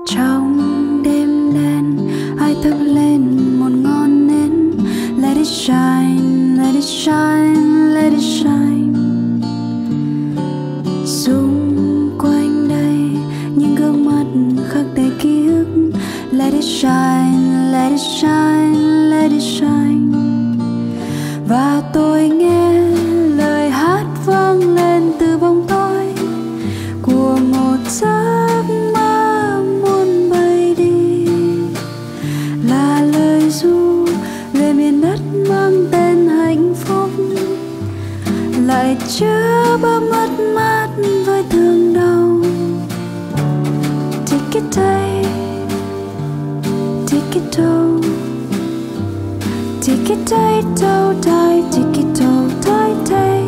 Trong đêm đen ai thắp lên một ngọn nến. Let it shine, let it shine, let it shine. Xung quanh đây những gương mặt khắc đầy ký ức. Let it shine, let it shine, let it shine. Và tôi nghe lời hát vang lên từ bóng tối của một giấc mơ muốn bay đi, là lời ru về miền đất mang tên hạnh phúc, lại chứa bao mất mát với thương đau. Take it day, take it all, take it day, toe tie, take it all, tie day.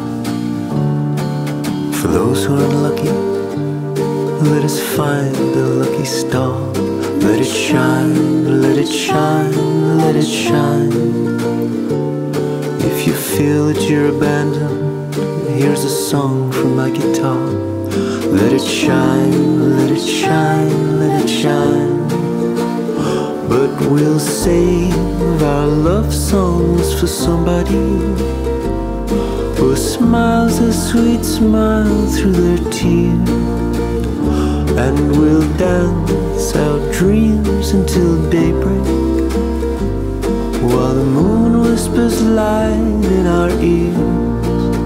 For those who are unlucky, let us find the lucky star. Let it shine, let it shine, let it shine. If you feel that you're abandoned, here's a song from my guitar. Let it shine, let it shine, let it shine. But we'll save our love songs for somebody who smiles a sweet smile through their tears. And we'll dance our dreams until daybreak, while the moon whispers light in our ears.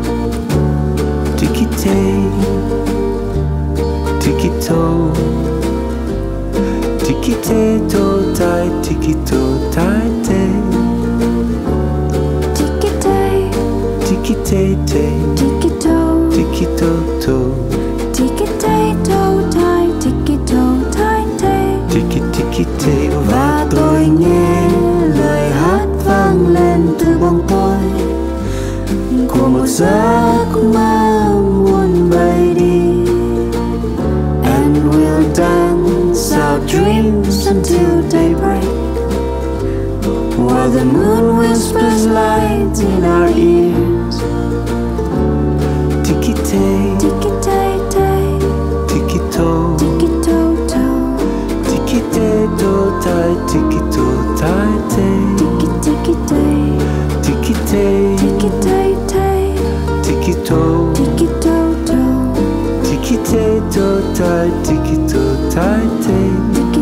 Tiki-tay, tiki-toe, tiki-tay-toe-tie, tiki-toe-tie-tay. Tiki-tay, Tiki-tay-tay, tiki-toe, tiki-toe-toe, tiki-tay-toe-tie, tiki-toe-tie-tay. tiki-tiki-tay. Và tôi nghe lời hát vang lên từ bóng tối của một giấc mơ muốn bay đi. And we'll dance our dreams until daybreak, while the moon whispers light in our ears. Tiki-tay, Tiki-tay-tay, tiki-toe, tiki-toe-toe, tiki-tay-toe-tie, tiki-toe-tie-tay. tiki-tiki-tay, Tiki-tay, tiki-tay-tay, tiki-toe, tiki-toe-toe, tiki-tay-toe-tie, tiki-toe-tie-tay. tiki